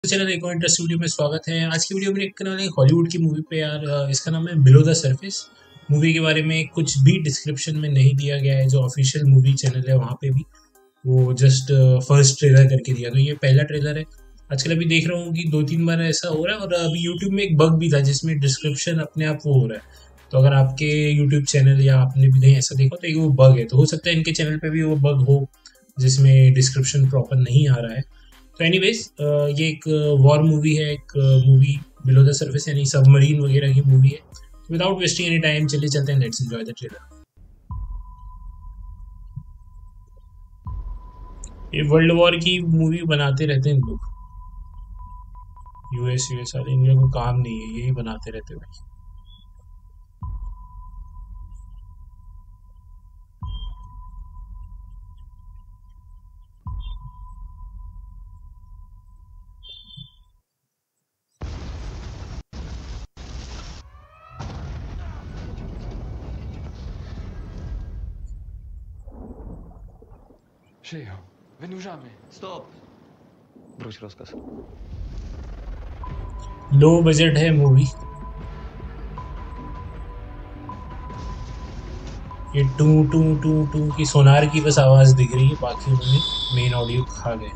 Channel एक और interesting video में स्वागत है। आज की वीडियो में एक करने वाले हॉलीवुड की मूवी पे यार। इसका नाम है बिलो द सरफेस। मूवी के बारे में कुछ भी डिस्क्रिप्शन में नहीं दिया गया है। जो ऑफिशियल मूवी चैनल है वहाँ पे भी वो जस्ट फर्स्ट ट्रेलर करके दिया, तो ये पहला ट्रेलर है। आजकल अभी देख रहा हूँ कि 2-3 बार ऐसा हो रहा है, और अभी यूट्यूब में एक बग भी था जिसमें डिस्क्रिप्शन अपने आप वो हो रहा है। तो अगर आपके यूट्यूब चैनल या आपने भी नहीं ऐसा देखा तो ये वो बग है, तो हो सकता है इनके चैनल पे भी वो बग हो जिसमें डिस्क्रिप्शन प्रॉपर नहीं आ रहा है। तो एनीवेज, ये एक वॉर मूवी है, एक मूवी बिलो द सर्फेस यानी सबमरीन वगैरह की मूवी है। विदाउट वेस्टिंग एनी टाइम चलिए चलते हैं, लेट्स एंजॉय द ट्रेलर। ये वर्ल्ड वॉर की मूवी बनाते रहते हैं लोग, यूएस यूएस वाले। इन लोगों को काम नहीं है, यही बनाते रहते हैं भाई। Żyją. Wynurzamy. Stop! Wróć rozkaz. Low budget है मूवी। ये टू टू टू टू की सोनार की बस आवाज दिख रही है, बाकी उन्होंने मेन ऑडियो खा गए।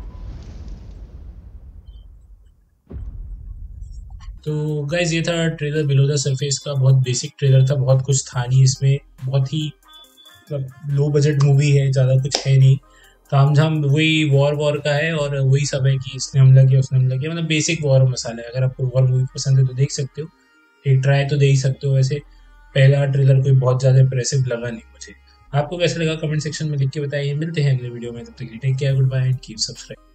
तो गाइज ये था ट्रेलर बिलो द सरफेस का। बहुत बेसिक ट्रेलर था, बहुत कुछ था नहीं इसमें। बहुत ही मतलब लो बजट मूवी है, ज़्यादा कुछ है नहीं। तामझाम वही वॉर वॉर का है, और वही सब है कि इसने हमला किया उसने हमला किया, मतलब बेसिक वॉर मसाला है। अगर आपको वॉर मूवी पसंद है तो देख सकते हो, एक ट्राई तो दे ही सकते हो। वैसे पहला ट्रेलर कोई बहुत ज़्यादा इंप्रेसिव लगा नहीं मुझे। आपको कैसा लगा कमेंट सेक्शन में लिख के बताइए। मिलते हैं अगले वीडियो में, तब तक take care, good bye and keep subscribe.